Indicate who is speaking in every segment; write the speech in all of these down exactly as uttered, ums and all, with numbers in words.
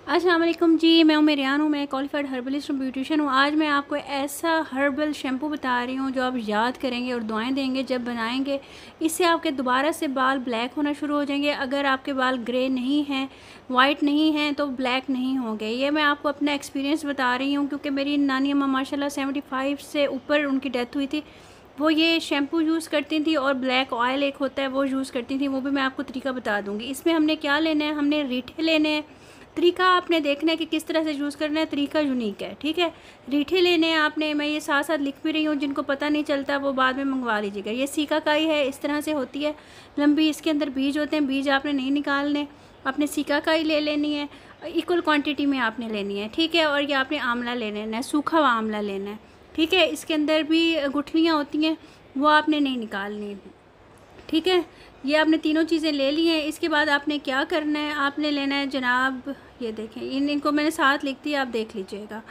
Speaker 1: अस्सलाम वालेकुम जी, मैं हूं मेरियान हूँ। मैं क्वालिफाइड हर्बलिस्ट और ब्यूटिशियन हूँ। आज मैं आपको ऐसा हर्बल शैम्पू बता रही हूँ जो आप याद करेंगे और दुआएं देंगे जब बनाएंगे। इससे आपके दोबारा से बाल ब्लैक होना शुरू हो जाएंगे। अगर आपके बाल ग्रे नहीं हैं, वाइट नहीं हैं, तो ब्लैक नहीं होंगे। ये मैं आपको अपना एक्सपीरियंस बता रही हूँ क्योंकि मेरी नानी अम्मा माशाल्लाह सेवेंटी फाइव से ऊपर उनकी डेथ हुई थी। वो ये शैम्पू यूज़ करती थी और ब्लैक ऑयल एक होता है वो यूज़ करती थी। वो भी मैं आपको तरीका बता दूँगी। इसमें हमने क्या लेना है, हमने रीठे लेने हैं। तरीका आपने देखना है कि किस तरह से यूज़ करना है। तरीका यूनिक है, ठीक है। रीठे लेने हैं आपने, मैं ये साथ साथ लिख भी रही हूँ, जिनको पता नहीं चलता वो बाद में मंगवा लीजिएगा। ये सीकाकाई है, इस तरह से होती है लंबी, इसके अंदर बीज होते हैं। बीज आपने नहीं निकालने, आपने सीकाकाई ले लेनी है, इक्वल क्वांटिटी में आपने लेनी है, ठीक है। और ये आपने आंवला ले लेना है, सूखा हुआ आंवला लेना है, ठीक है। इसके अंदर भी गुठलियाँ होती हैं, वो आपने नहीं निकालनी, ठीक है। ये आपने तीनों चीज़ें ले ली हैं। इसके बाद आपने क्या करना है, आपने लेना है जनाब, ये देखें, इन इनको मैंने साथ लिख दिया, आप देख लीजिएगा।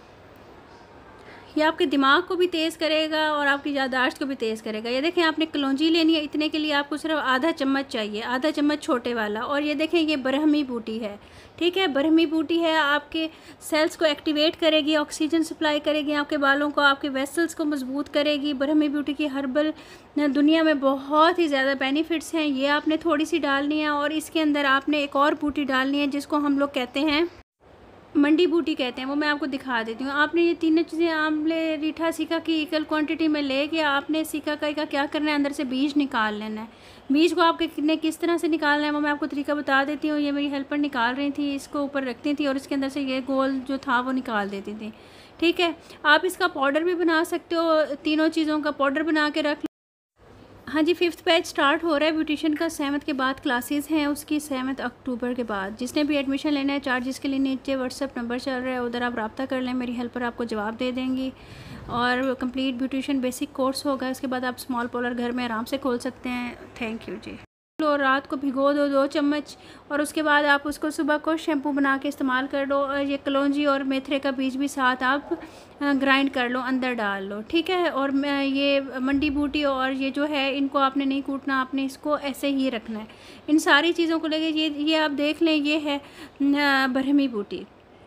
Speaker 1: ये आपके दिमाग को भी तेज़ करेगा और आपकी याददाश्त को भी तेज़ करेगा। ये देखें, आपने कलौंजी लेनी है। इतने के लिए आपको सिर्फ आधा चम्मच चाहिए, आधा चम्मच छोटे वाला। और ये देखें, ये ब्रह्मी बूटी है, ठीक है। ब्रह्मी बूटी है, आपके सेल्स को एक्टिवेट करेगी, ऑक्सीजन सप्लाई करेगी आपके बालों को, आपके वेसल्स को मजबूत करेगी। ब्रह्मी बूटी की हर्बल दुनिया में बहुत ही ज़्यादा बेनिफिट्स हैं। ये आपने थोड़ी सी डालनी है और इसके अंदर आपने एक और बूटी डालनी है जिसको हम लोग कहते हैं मंडी बूटी कहते हैं। वो मैं आपको दिखा देती हूँ। आपने ये तीनों चीज़ें आंवले, रीठा, सीका की इक्वल क्वांटिटी में लेके आपने सीकाकाई का क्या करना है, अंदर से बीज निकाल लेना है। बीज को आपके कितने किस तरह से निकालना है वो मैं आपको तरीका बता देती हूँ। ये मेरी हेल्पर निकाल रही थी, इसको ऊपर रखती थी और इसके अंदर से ये गोल जो था वो निकाल देती थी, ठीक है। आप इसका पाउडर भी बना सकते हो, तीनों चीज़ों का पाउडर बना के रख। हाँ जी, फिफ्थ बैच स्टार्ट हो रहा है ब्यूटिशियन का। सेवन्थ के बाद क्लासेस हैं उसकी, सेवन्थ अक्टूबर के बाद। जिसने भी एडमिशन लेना है, चार्जेस के लिए नीचे व्हाट्सएप नंबर चल रहा है, उधर आप रब्ता कर लें, मेरी हेल्पर आपको जवाब दे देंगी। और कंप्लीट ब्यूटिशियन बेसिक कोर्स होगा। इसके बाद आप स्मॉल पार्लर घर में आराम से खोल सकते हैं। थैंक यू जी। लो, रात को भिगो दो दो चम्मच और उसके बाद आप उसको सुबह को शैम्पू बना के इस्तेमाल कर लो। और ये कलौंजी और मेथरे का बीज भी साथ आप ग्राइंड कर लो, अंदर डाल लो, ठीक है। और ये मंडी बूटी और ये जो है, इनको आपने नहीं कूटना, आपने इसको ऐसे ही रखना है। इन सारी चीज़ों को लेके ये ये आप देख लें, ये है ब्रह्मी बूटी,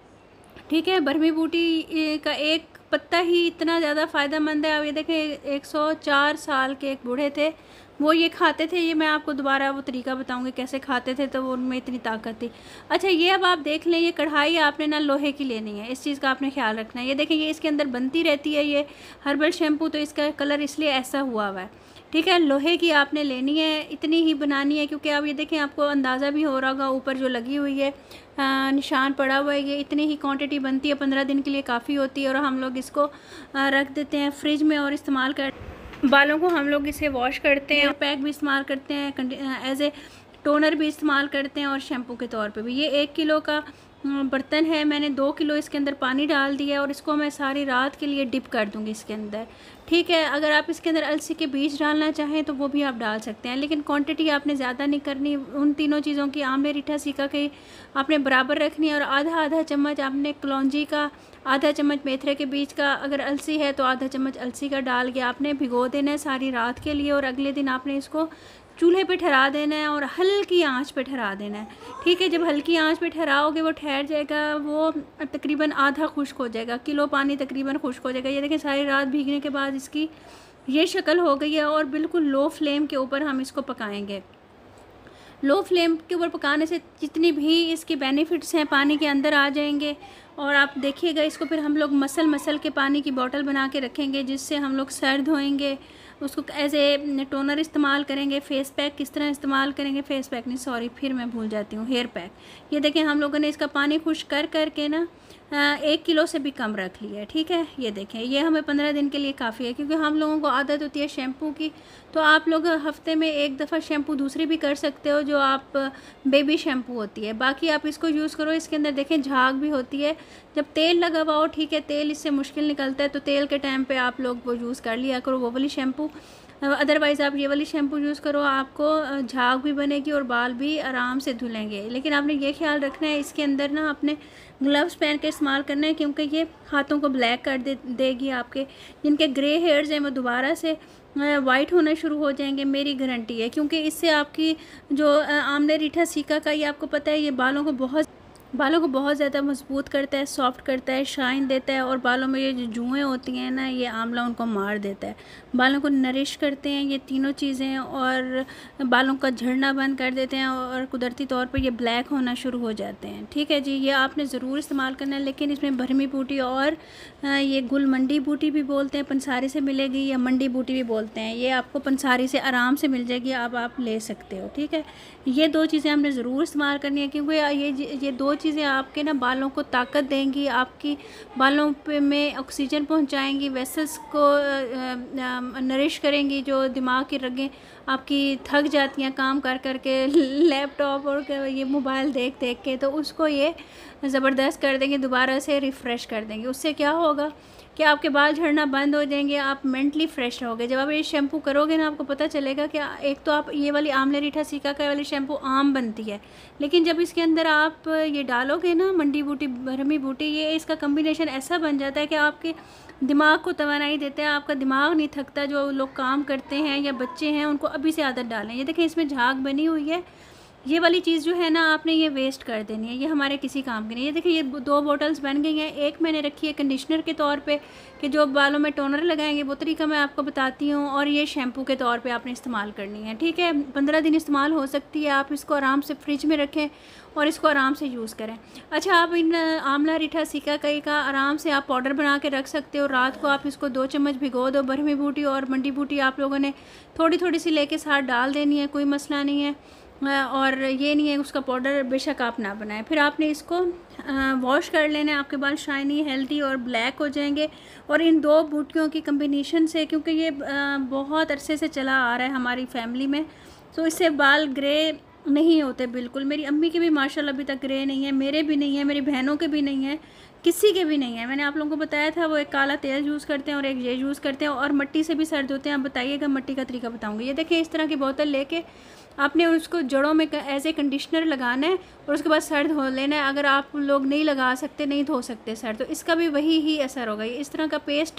Speaker 1: ठीक है। ब्रह्मी बूटी का एक पत्ता ही इतना ज़्यादा फ़ायदेमंद है। अब ये देखें, एक सौ चार साल के एक बूढ़े थे, वो ये खाते थे। ये मैं आपको दोबारा वो तरीका बताऊंगी कैसे खाते थे, तो वो उनमें इतनी ताकत थी। अच्छा, ये अब आप देख लें, ये कढ़ाई आपने ना लोहे की लेनी है, इस चीज़ का आपने ख्याल रखना है। ये देखें, ये इसके अंदर बनती रहती है ये हर्बल शैम्पू, तो इसका कलर इसलिए ऐसा हुआ हुआ है, ठीक है। लोहे की आपने लेनी है, इतनी ही बनानी है क्योंकि आप ये देखें, आपको अंदाज़ा भी हो रहा होगा ऊपर जो लगी हुई है आ, निशान पड़ा हुआ है। ये इतनी ही क्वांटिटी बनती है, पंद्रह दिन के लिए काफ़ी होती है। और हम लोग इसको आ, रख देते हैं फ्रिज में और इस्तेमाल कर, बालों को हम लोग इसे वॉश करते हैं, पैक भी इस्तेमाल करते हैं, एज ए टोनर भी इस्तेमाल करते हैं और शैम्पू के तौर पे भी। ये एक किलो का बर्तन है, मैंने दो किलो इसके अंदर पानी डाल दिया और इसको मैं सारी रात के लिए डिप कर दूंगी इसके अंदर, ठीक है। अगर आप इसके अंदर अलसी के बीज डालना चाहें तो वो भी आप डाल सकते हैं, लेकिन क्वांटिटी आपने ज़्यादा नहीं करनी। उन तीनों चीज़ों की, आंवले, रीठा, सीका की आपने बराबर रखनी है। और आधा आधा चम्मच आपने कलौंजी का, आधा चम्मच मेथरे के बीज का, अगर अलसी है तो आधा चम्मच अलसी का डाल के आपने भिगो देना है सारी रात के लिए। और अगले दिन आपने इसको चूल्हे पे ठहरा देना है और हल्की आंच पे ठहरा देना है, ठीक है। जब हल्की आंच पे ठहराओगे वो ठहर जाएगा, वो तकरीबन आधा खुश्क हो जाएगा, किलो पानी तकरीबन खुश्क हो जाएगा। ये देखें, सारी रात भीगने के बाद इसकी ये शक्ल हो गई है। और बिल्कुल लो फ्लेम के ऊपर हम इसको पकाएंगे। लो फ्लेम के ऊपर पकाने से जितनी भी इसके बेनिफिट्स हैं पानी के अंदर आ जाएंगे। और आप देखिएगा, इसको फिर हम लोग मसल मसल के पानी की बोतल बना के रखेंगे, जिससे हम लोग सर धोएंगे, उसको एज ए टोनर इस्तेमाल करेंगे। फेस पैक किस तरह इस्तेमाल करेंगे, फेस पैक नहीं, सॉरी, फिर मैं भूल जाती हूँ, हेयर पैक। ये देखें, हम लोगों ने इसका पानी खुश्क कर करके ना एक किलो से भी कम रख लिया है, ठीक है। ये देखें, ये हमें पंद्रह दिन के लिए काफ़ी है क्योंकि हम लोगों को आदत होती है शैम्पू की। तो आप लोग हफ्ते में एक दफ़ा शैम्पू दूसरी भी कर सकते हो, जो आप बेबी शैम्पू होती है। बाकी आप इसको यूज़ करो। इसके अंदर देखें झाग भी होती है। जब तेल लगा हुआ हो, ठीक है, तेल इससे मुश्किल निकलता है, तो तेल के टाइम पे आप लोग वो यूज़ कर लिया करो, वो वाली शैम्पू। अदरवाइज़ आप ये वाली शैम्पू यूज़ करो, आपको झाग भी बनेगी और बाल भी आराम से धुलेंगे। लेकिन आपने ये ख्याल रखना है, इसके अंदर ना आपने ग्लव्स पहन के इस्तेमाल करना है क्योंकि ये हाथों को ब्लैक कर दे देगी। आपके जिनके ग्रे हेयर्स हैं वो दोबारा से वाइट होना शुरू हो जाएंगे, मेरी गारंटी है। क्योंकि इससे आपकी जो आमले रीठा सीका का, ये आपको पता है, ये बालों को बहुत बालों को बहुत ज़्यादा मजबूत करता है, सॉफ्ट करता है, शाइन देता है और बालों में ये जो जुएँ होती हैं ना, ये आंवला उनको मार देता है। बालों को नरिश करते हैं ये तीनों चीज़ें और बालों का झड़ना बंद कर देते हैं और कुदरती तौर पे ये ब्लैक होना शुरू हो जाते हैं। ठीक है जी, ये आपने ज़रूर इस्तेमाल करना है। लेकिन इसमें बरहमी बूटी और ये गुल मंडी बूटी भी बोलते हैं, पंसारी से मिलेगी, या मंडी बूटी भी बोलते हैं। ये आपको पंसारी से आराम से मिल जाएगी, अब आप ले सकते हो। ठीक है, ये दो चीज़ें हमने ज़रूर इस्तेमाल करनी है, क्योंकि ये ये दो चीज़ें आपके ना बालों को ताकत देंगी, आपकी बालों पे में ऑक्सीजन पहुंचाएंगी, वेसल्स को नरिश करेंगी। जो दिमाग की रगें आपकी थक जाती हैं काम कर कर के लैपटॉप और ये मोबाइल देख देख के, तो उसको ये ज़बरदस्त कर देंगे, दोबारा से रिफ़्रेश कर देंगे। उससे क्या होगा कि आपके बाल झड़ना बंद हो जाएंगे, आप मेंटली फ्रेश रहोगे। जब आप ये शैम्पू करोगे ना, आपको पता चलेगा कि एक तो आप ये वाली आमले रीठा सीका का वाली शैम्पू आम बनती है, लेकिन जब इसके अंदर आप ये डालोगे ना मंडी बूटी बरहमी बूटी, ये इसका कम्बिनेशन ऐसा बन जाता है कि आपके दिमाग को तवानाई देता है, आपका दिमाग नहीं थकता। जो लोग काम करते हैं या बच्चे हैं, उनको अभी से आदत डालें। ये देखें, इसमें झाग बनी हुई है। ये वाली चीज़ जो है ना, आपने ये वेस्ट कर देनी है, ये हमारे किसी काम की नहीं। ये देखिए, ये दो बोतल्स बन गई हैं। एक मैंने रखी है कंडीशनर के तौर पे कि जो बालों में टोनर लगाएंगे, वो तरीका मैं आपको बताती हूँ, और ये शैम्पू के तौर पे आपने इस्तेमाल करनी है। ठीक है, पंद्रह दिन इस्तेमाल हो सकती है। आप इसको आराम से फ्रिज में रखें और इसको आराम से यूज़ करें। अच्छा, आप इन आंवला रीठा सीकाकाई का आराम से आप पाउडर बना के रख सकते हो। रात को आप इसको दो चम्मच भिगो दो। बरहमी बूटी और मंडी बूटी आप लोगों ने थोड़ी थोड़ी सी लेके साथ डाल देनी है, कोई मसला नहीं है। और ये नहीं है उसका पाउडर बेशक आप ना बनाएं। फिर आपने इसको वॉश कर लेना है, आपके बाल शाइनी, हेल्दी और ब्लैक हो जाएंगे। और इन दो बूटियों की कम्बिनेशन से, क्योंकि ये बहुत अरसे से चला आ रहा है हमारी फैमिली में, तो इससे बाल ग्रे नहीं होते बिल्कुल। मेरी अम्मी के भी माशाल्लाह अभी तक ग्रे नहीं है, मेरे भी नहीं है, मेरी बहनों के भी नहीं है, किसी के भी नहीं है। मैंने आप लोगों को बताया था, वो एक काला तेल यूज़ करते हैं और एक ये यूज़ करते हैं, और मिट्टी से भी सर्द होते हैं। आप बताइएगा, मिट्टी का तरीका बताऊँगी। ये देखिए, इस तरह की बोतल लेके आपने उसको जड़ों में एज ए कंडीशनर लगाना है और उसके बाद सर धो लेना है। अगर आप लोग नहीं लगा सकते, नहीं धो सकते सर, तो इसका भी वही ही असर होगा। इस तरह का पेस्ट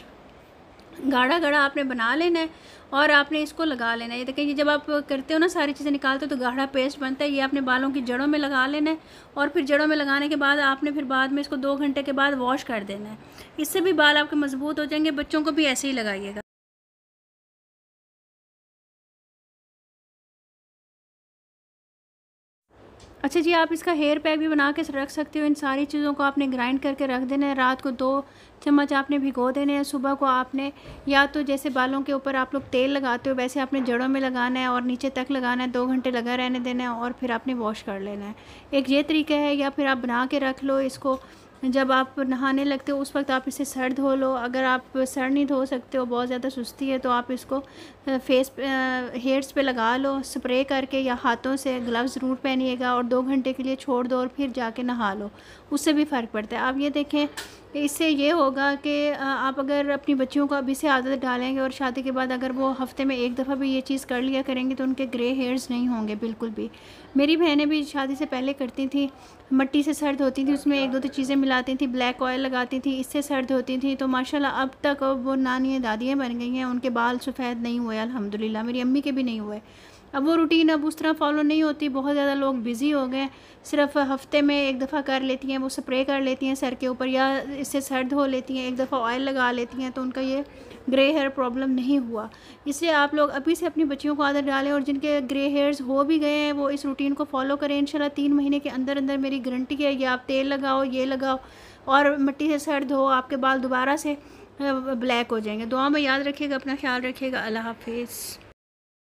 Speaker 1: गाढ़ा गाढ़ा आपने बना लेना है और आपने इसको लगा लेना है। ये देखिए, जब आप करते हो ना, सारी चीज़ें निकालते हो तो गाढ़ा पेस्ट बनता है। ये आपने बालों की जड़ों में लगा लेना है और फिर जड़ों में लगाने के बाद आपने फिर बाद में इसको दो घंटे के बाद वॉश कर देना है। इससे भी बाल आपके मजबूत हो जाएंगे। बच्चों को भी ऐसे ही लगाइएगा। अच्छा जी, आप इसका हेयर पैक भी बना के रख सकते हो। इन सारी चीज़ों को आपने ग्राइंड करके रख देना है। रात को दो चम्मच आपने भिगो देने हैं। सुबह को आपने या तो जैसे बालों के ऊपर आप लोग तेल लगाते हो, वैसे आपने जड़ों में लगाना है और नीचे तक लगाना है। दो घंटे लगा रहने देना है और फिर आपने वॉश कर लेना है। एक ये तरीका है, या फिर आप बना के रख लो इसको। जब आप नहाने लगते हो उस वक्त आप इसे सर धो लो। अगर आप सर नहीं धो सकते हो, बहुत ज़्यादा सुस्ती है, तो आप इसको फेस हेयर्स पे लगा लो स्प्रे करके, या हाथों से। ग्लव्स ज़रूर पहनिएगा और दो घंटे के लिए छोड़ दो और फिर जाके नहा लो, उससे भी फ़र्क पड़ता है। आप ये देखें, इससे ये होगा कि आप अगर अपनी बच्चियों को अभी से आदत डालेंगे और शादी के बाद अगर वो हफ़्ते में एक दफ़ा भी ये चीज़ कर लिया करेंगे, तो उनके ग्रे हेयर्स नहीं होंगे बिल्कुल भी। मेरी बहनें भी शादी से पहले करती थी, मिट्टी से सर धोती थी, उसमें एक दो तो चीज़ें मिलाती थी, ब्लैक ऑयल लगाती थी, इससे सर धोती थी, तो माशाल्लाह अब तक वो नानियाँ दादियाँ बन गई हैं, उनके बाल सफ़ेद नहीं हुए अल्हम्दुलिल्लाह। मेरी अम्मी के भी नहीं हुए। अब वो रूटीन अब उस तरह फॉलो नहीं होती। बहुत ज़्यादा लोग बिज़ी हो गए, सिर्फ हफ्ते में एक दफ़ा कर लेती हैं, वो स्प्रे कर लेती हैं सर के ऊपर, या इससे सर धो लेती हैं, एक दफ़ा ऑयल लगा लेती हैं, तो उनका ये ग्रे हेयर प्रॉब्लम नहीं हुआ। इसलिए आप लोग अभी से अपनी बच्चियों को आदत डालें, और जिनके ग्रे हेयर्स हो भी गए हैं वो इस रूटीन को फॉलो करें। इंशाल्लाह तीन महीने के अंदर अंदर मेरी गारंटी है, ये आप तेल लगाओ, ये लगाओ और मिट्टी से सर धो, आपके बाल दोबारा से ब्लैक हो जाएंगे। दुआ में याद रखिएगा, अपना ख्याल रखिएगा। अल्लाह हाफिज़।